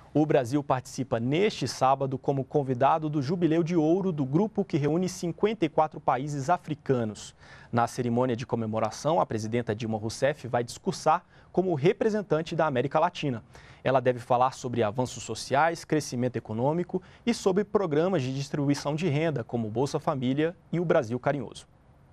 O Brasil participa neste sábado como convidado do Jubileu de Ouro do grupo que reúne 54 países africanos. Na cerimônia de comemoração, a presidenta Dilma Rousseff vai discursar como representante da América Latina. Ela deve falar sobre avanços sociais, crescimento econômico e sobre programas de distribuição de renda, como Bolsa Família e o Brasil Carinhoso.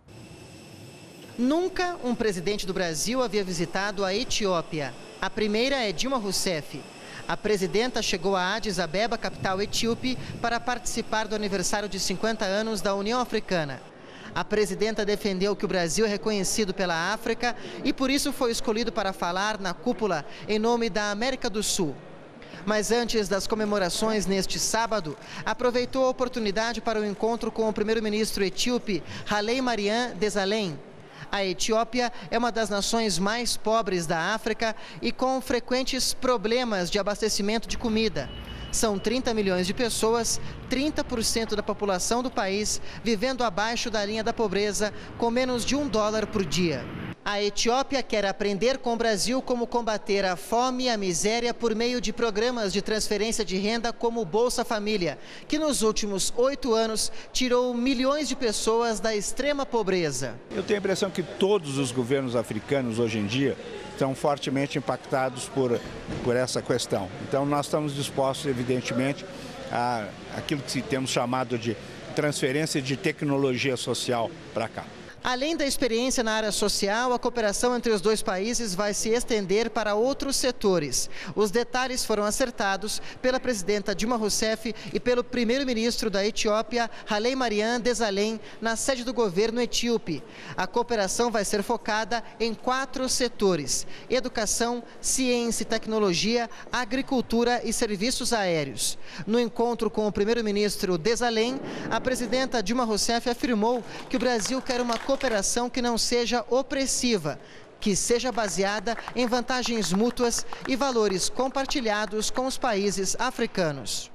Nunca um presidente do Brasil havia visitado a Etiópia. A primeira é Dilma Rousseff. A presidenta chegou a Addis Abeba, capital etíope, para participar do aniversário de 50 anos da União Africana. A presidenta defendeu que o Brasil é reconhecido pela África e por isso foi escolhido para falar na cúpula em nome da América do Sul. Mas antes das comemorações neste sábado, aproveitou a oportunidade para o encontro com o primeiro-ministro etíope, Haile Mariam Desalegn. A Etiópia é uma das nações mais pobres da África e com frequentes problemas de abastecimento de comida. São 30 milhões de pessoas, 30% da população do país, vivendo abaixo da linha da pobreza, com menos de $1 por dia. A Etiópia quer aprender com o Brasil como combater a fome e a miséria por meio de programas de transferência de renda como o Bolsa Família, que nos últimos 8 anos tirou milhões de pessoas da extrema pobreza. Eu tenho a impressão que todos os governos africanos hoje em dia estão fortemente impactados por essa questão. Então nós estamos dispostos, evidentemente, a aquilo que temos chamado de transferência de tecnologia social para cá. Além da experiência na área social, a cooperação entre os dois países vai se estender para outros setores. Os detalhes foram acertados pela presidenta Dilma Rousseff e pelo primeiro-ministro da Etiópia, Haile Mariam Desalegn, na sede do governo etíope. A cooperação vai ser focada em 4 setores: educação, ciência e tecnologia, agricultura e serviços aéreos. No encontro com o primeiro-ministro Desalegn, a presidenta Dilma Rousseff afirmou que o Brasil quer uma cooperação que não seja opressiva, que seja baseada em vantagens mútuas e valores compartilhados com os países africanos.